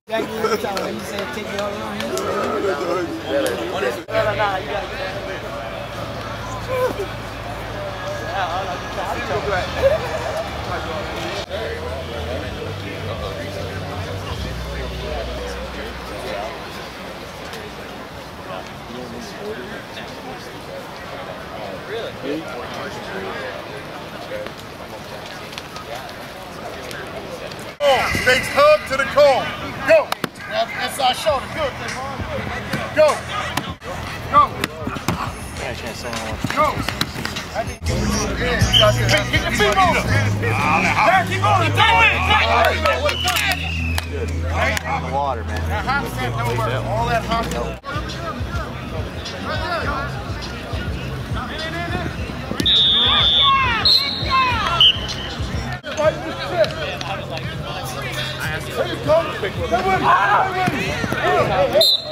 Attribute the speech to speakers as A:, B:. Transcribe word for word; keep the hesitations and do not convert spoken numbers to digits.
A: Jackie, you said take me all around here. No, no, no, you gotta get Really?
B: Stakes hug to the core. Go. Inside shoulder. Good. Go. Go. Go. Keep your feet moving. Keep going.
C: Good. On the water, man.
B: That hot stuff don't work. All that hot stuff. Here you come. Come on.